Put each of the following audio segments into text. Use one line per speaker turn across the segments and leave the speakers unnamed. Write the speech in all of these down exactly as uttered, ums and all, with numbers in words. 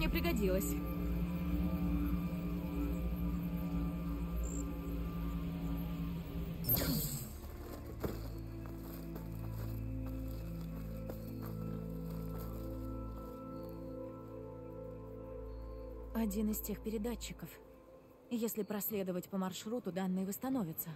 мне пригодилось. Один из тех передатчиков. Если проследовать по маршруту, данные восстановятся.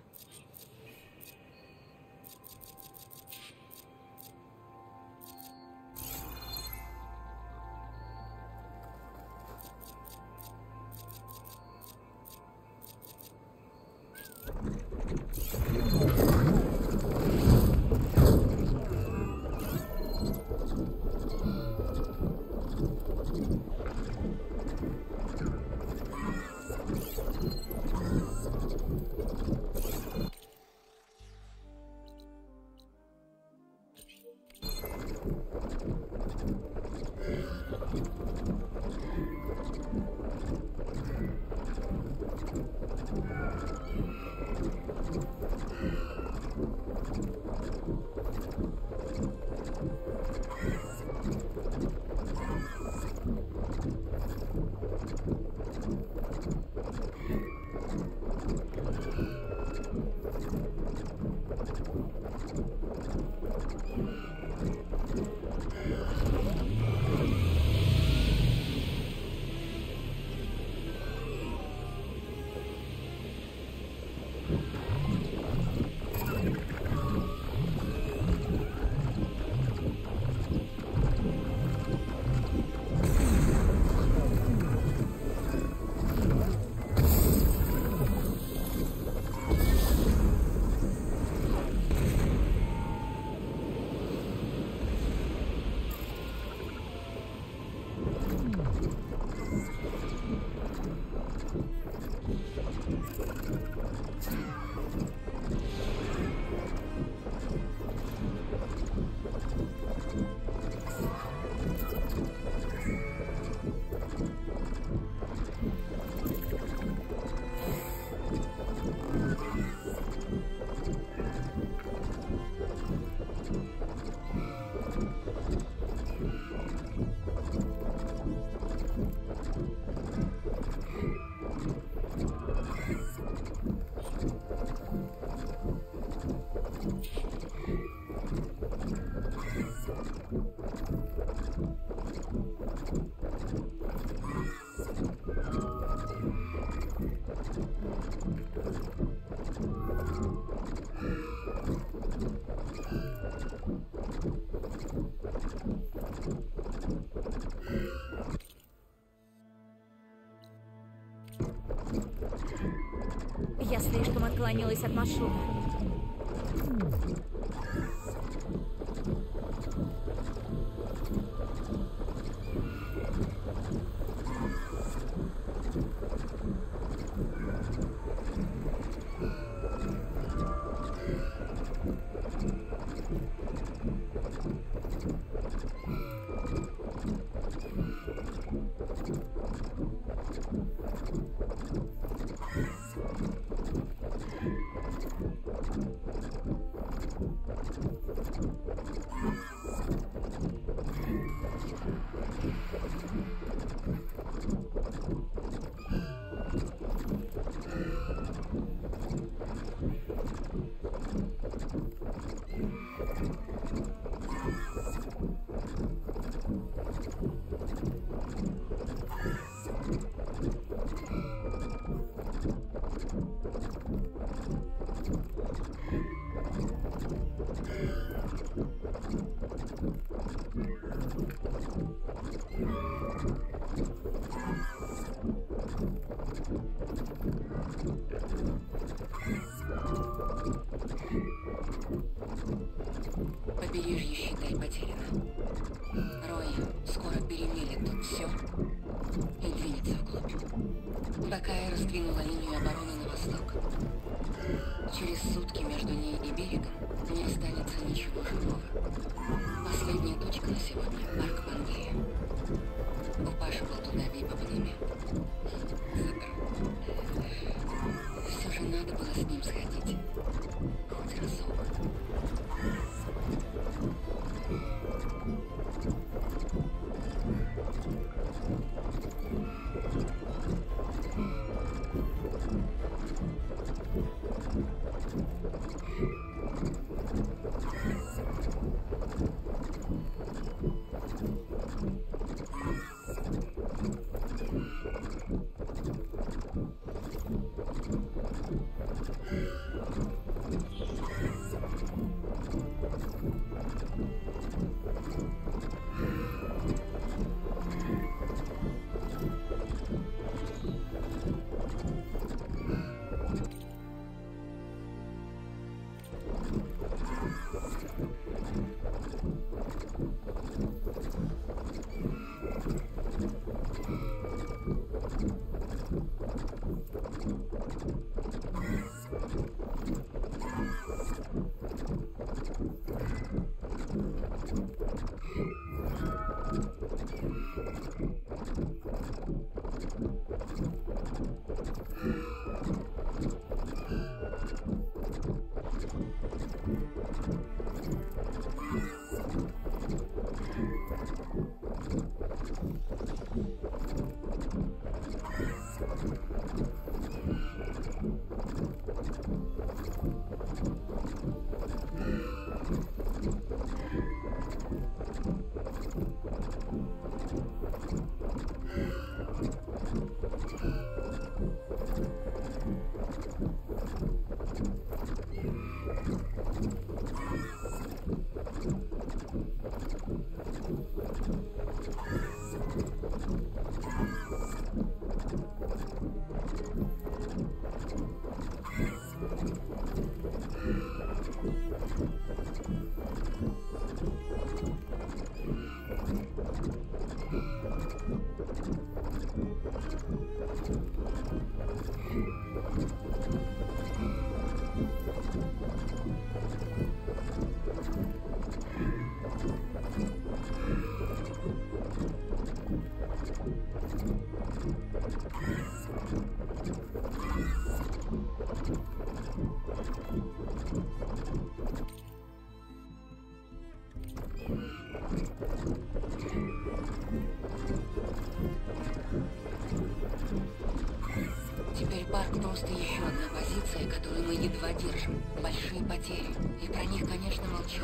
Я слишком отклонилась от маршрута.
Побережье, считай, потеряно. Рой скоро перемелет тут все и двинется вглубь. Пока я раздвинула линию обороны на восток, через сутки между ней и берегом не останется ничего живого. Последняя точка на сегодня — парк Пангея. У Паши был туда вип-абонемент. Забыл. Все же надо было с ним сходить. Хоть разок. Теперь парк просто еще одна позиция, которую мы едва держим. Большие потери. И про них, конечно, молчу.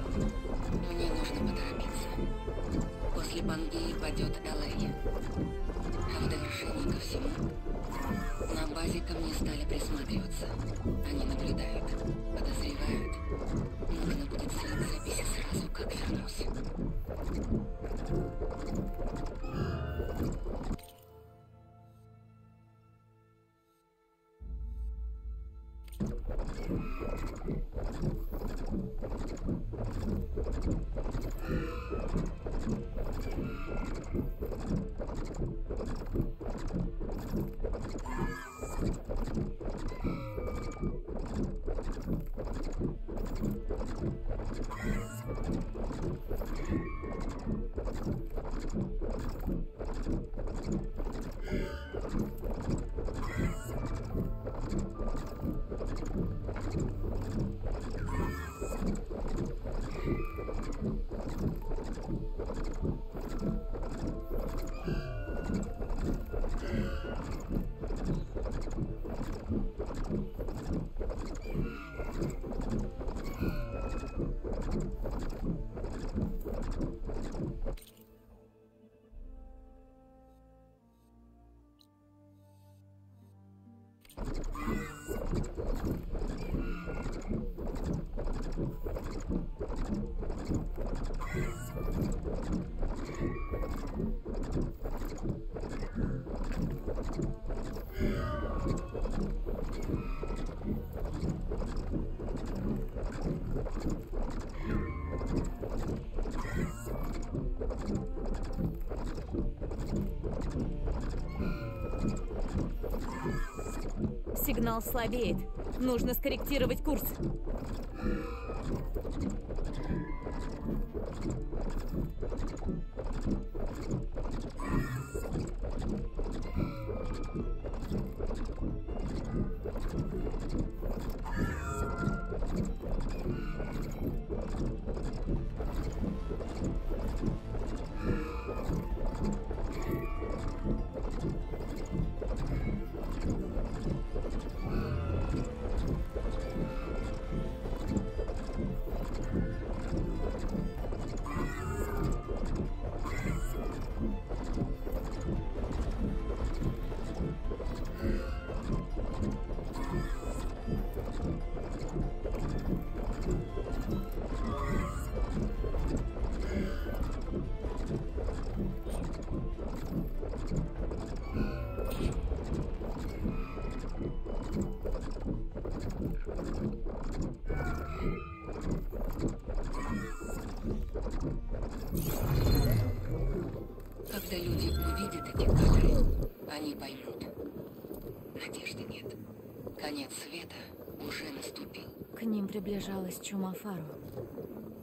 Мне нужно поторопиться. После Пангеи падет Эл Эй. А в довершение ко всему, на базе ко мне стали присматриваться. Они наблюдают, подозревают. Нужно будет снять записи сразу, как вернусь.
Сигнал слабеет. Нужно скорректировать курс.
эти кадры, они поймут. Надежды нет. Конец света уже наступил.
К ним приближалась чума Фару.